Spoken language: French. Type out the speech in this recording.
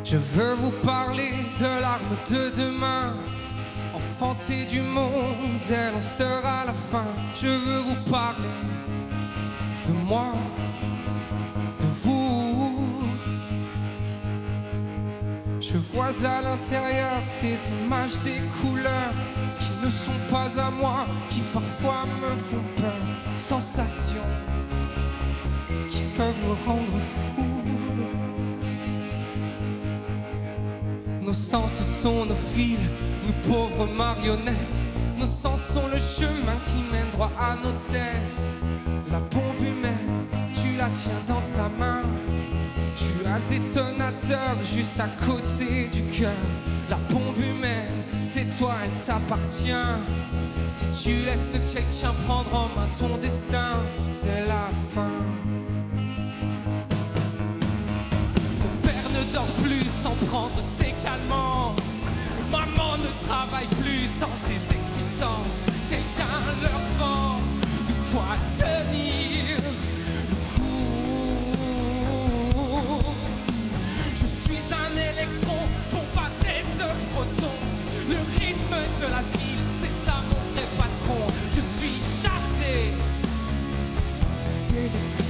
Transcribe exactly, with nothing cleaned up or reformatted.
Je veux vous parler de l'arme de demain, enfanté du monde, elle en sera la fin. Je veux vous parler de moi, de vous. Je vois à l'intérieur des images, des couleurs qui ne sont pas à moi, qui parfois me font peur. Sensations qui peuvent me rendre fou. Nos sens sont nos fils, nous pauvres marionnettes. Nos sens sont le chemin qui mène droit à nos têtes. La bombe humaine, tu la tiens dans ta main. Tu as le détonateur juste à côté du cœur. La bombe humaine, c'est toi, elle t'appartient. Si tu laisses quelqu'un prendre en main ton destin, c'est la fin. Mon père ne dort plus sans prendre ses calmants. Maman ne travaille plus sans ses excitants. Quelqu'un leur vend de quoi tenir le coup. Je suis un électron bombardé de protons. Le rythme de la ville, c'est ça mon vrai patron. Je suis chargé d'électricité.